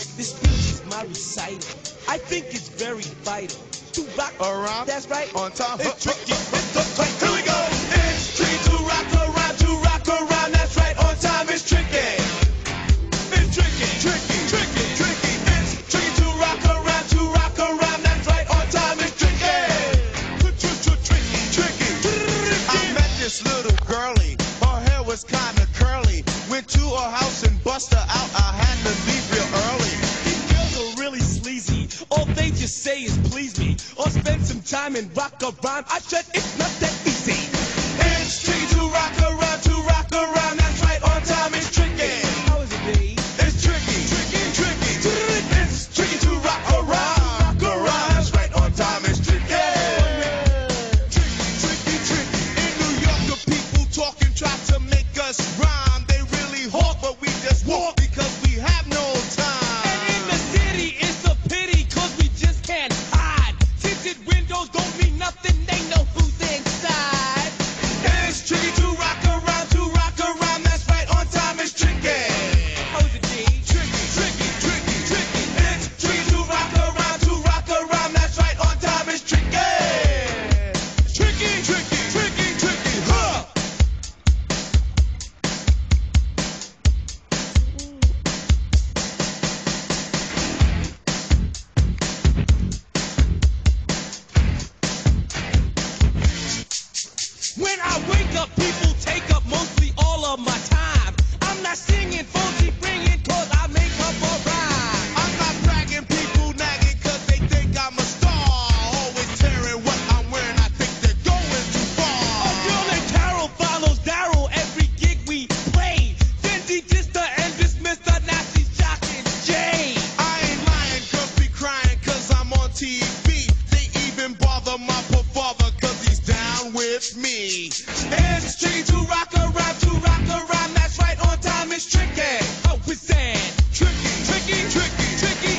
This speech is my recital. I think it's very vital to rock around. That's right. On time. It's tricky. Here we go. It's tricky to rock around. That's right. On time. It's tricky. It's tricky. It's tricky to rock around. That's right. On time. It's tricky. I met this little girlie. Her hair was kinda curly. Went to her house and bust her out. I had to leave real early. These girls are really sleazy. All they just say is please me or spend some time and rock a rhyme. I said it's not that easy. It's tricky to rock around. That's right. On time. It's tricky. How is it, babe? It's tricky. It's tricky to rock around. That's right. On time. It's tricky. Tricky. In New York, the people talking try to make us rhyme. They really hawk, but we just walk because we have no time. And in the city, it's a pity, cause we just can't hide. Tinted windows don't mean nothing, they know who's inside. It's tricky to rock around. That's right. On time. It's tricky. How is it, G? Tricky. It's tricky to rock around. That's right. On time. It's tricky. Tricky. Huh. When I wake up, people take up mostly all of my time. I'm not singing, funky, bringing, cause I make up a rhyme. I'm not bragging, people nagging, cause they think I'm a star. Always tearing what I'm wearing, I think they're going too far. A girl named Carol follows Daryl every gig we play. Then she dissed her and dismissed her, now she's shocking Jay. I ain't lying, girls be crying, cause I'm on TV. They even bother my poor father, cause he's down with me. It's tricky to rock around. That's right. On time. It's tricky. How is that? Tricky.